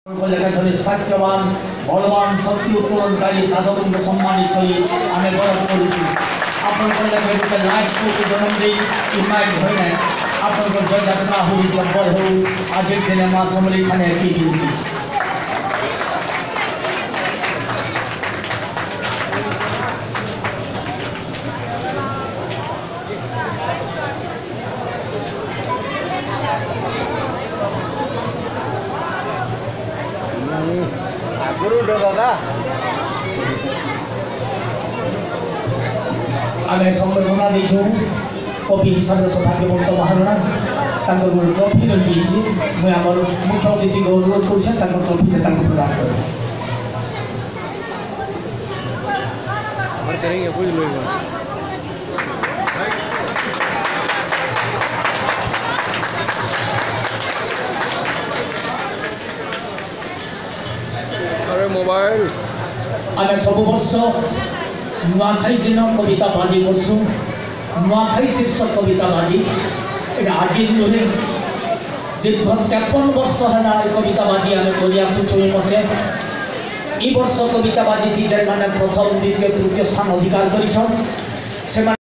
सत्यवान बलवान शक्ति उत्तोलनकारी साधक सम्मानित आम गौरव करुँ आपके लाइफ को जन्म दे इनवाइट होना आप जय यात्रा हो जब्बर हो आज दिन माँ समली खाने की आम संबर्धना देचु कवि हिसाब से सौभाग्यवंत महारणा ट्रफी रही मुझे आम मुख्य अतिथि को अनुरोध कर ट्रफी प्रदान अरे मोबाइल आम सब वर्ष नुआखाई दिन कविता बादी करसु नुआखाई शीर्षक कविता बादी आज नुहे दीर्घ 53 वर्ष है कविता बादी आम कर मचे ई वर्ष कविता बादी टीचर मैंने प्रथम द्वितीय तृतीय स्थान अधिकार कर